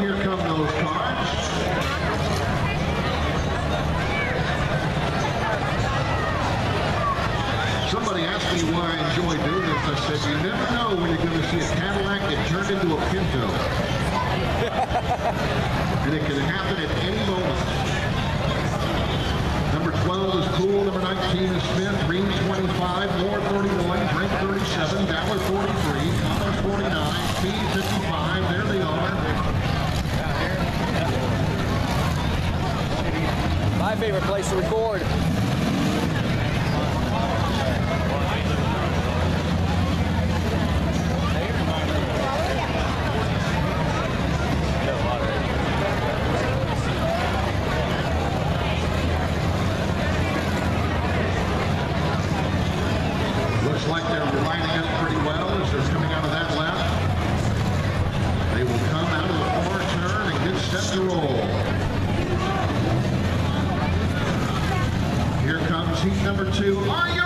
here come those cars. Somebody asked me why I enjoy doing this. I said, you never know when you're going to see a Cadillac get turned into a Pinto. And it can happen at any moment. Number 12 is Cool. Number 19 is Smith. Green 25. Moore 31. Drake 37. Dowler 43. Thomas 49. Speed 55. There they are. My favorite place to record. Looks like they're lining up pretty well as they're coming out of that left. They will come out of the far turn and get set to roll. Here comes heat number 2. Are you